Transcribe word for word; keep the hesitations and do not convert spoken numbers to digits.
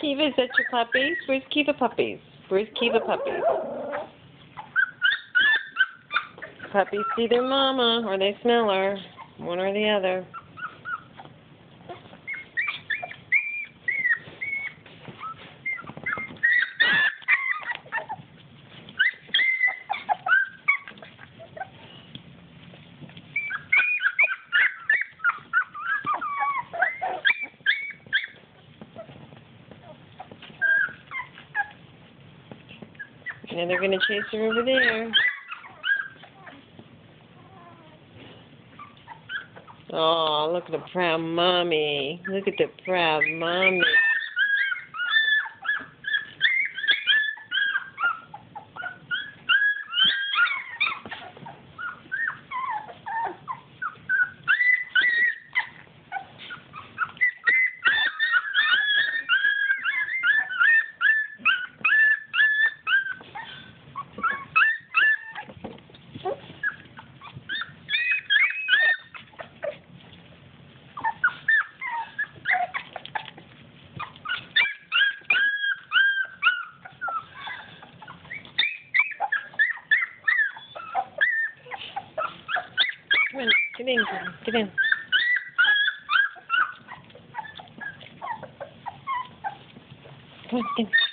Kiva, is that your puppies? Where's Kiva puppies? Where's Kiva puppies? Puppies see their mama, or they smell her. One or the other. Now they're going to chase her over there. Oh, look at the proud mommy. Look at the proud mommy. Come on, get in, get in. Come on, get in.